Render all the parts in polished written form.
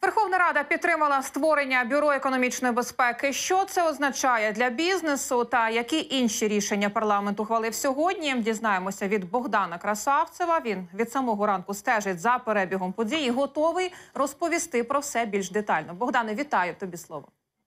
Верховна Рада підтримала створення Бюро економічної безпеки. Що це означає для бізнесу та які інші рішення парламент ухвалив сьогодні? Дізнаємося від Богдана Красавцева. Він від самого ранку стежить за перебігом подій і готовий розповісти про все більш детально. Богдане, вітаю, тобі слово.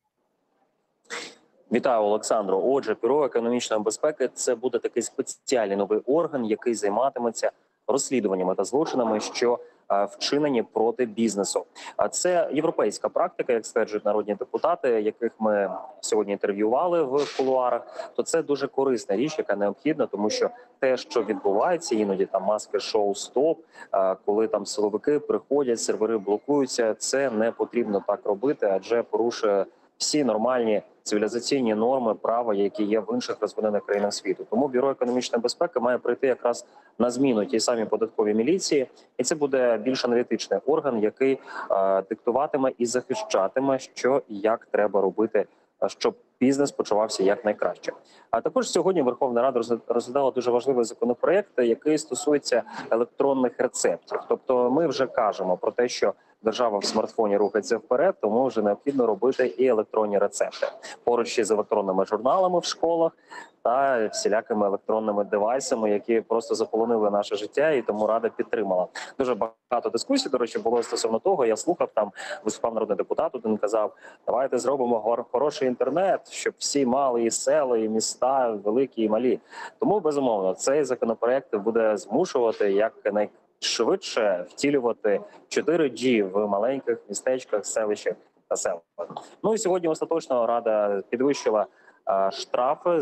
Вітаю, Олександро. Отже, Бюро економічної безпеки – це буде такий спеціальний новий орган, який займатиметься розслідуваннями та злочинами, що вчинені проти бізнесу. А це європейська практика, як стверджують народні депутати, яких ми сьогодні інтерв'ювали в кулуарах. То це дуже корисна річ, яка необхідна, тому що те, що відбувається, іноді там маски шоу стоп, коли там силовики приходять, сервери блокуються, це не потрібно так робити, адже порушує всі нормальні цивілізаційні норми права, які є в інших розвинених країнах світу. Тому Бюро економічної безпеки має прийти якраз на зміну тій самій податковій міліції, і це буде більш аналітичний орган, який диктуватиме і захищатиме, що і як треба робити, щоб бізнес почувався якнайкраще. А також сьогодні Верховна Рада розглядала дуже важливий законопроект, який стосується електронних рецептів. Тобто ми вже кажемо про те, що держава в смартфоні рухається вперед, тому вже необхідно робити і електронні рецепти. Поруч із електронними журналами в школах та всілякими електронними девайсами, які просто заполонили наше життя, і тому Рада підтримала. Дуже багато дискусій, до речі, було стосовно того. Я слухав, там виступав народний депутат, один казав, давайте зробимо хороший інтернет, щоб всі мали і села, і міста, великі і малі. Тому, безумовно, цей законопроект буде змушувати якнайшвидше втілювати 4G в маленьких містечках, селищах та селах. Ну і сьогодні остаточно Рада підвищила штрафи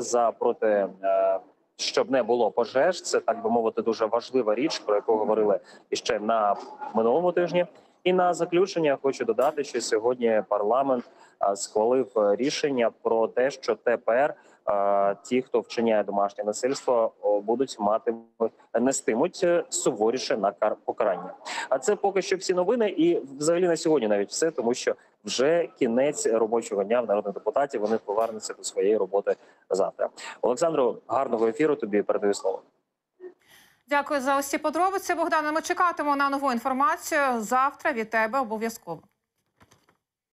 щоб не було пожеж. Це, так би мовити, дуже важлива річ, про яку говорили іще на минулому тижні. І на заключення хочу додати, що сьогодні парламент схвалив рішення про те, що тепер ті, хто вчиняє домашнє насильство, нестимуть суворіше на покарання. А це поки що всі новини, і взагалі на сьогодні навіть все, тому що вже кінець робочого дня в народних депутатів, вони повернуться до своєї роботи завтра. Олександру, гарного ефіру, тобі передаю слово. Дякую за усі подробиці, Богдане. Ми чекатимемо на нову інформацію завтра від тебе обов'язково.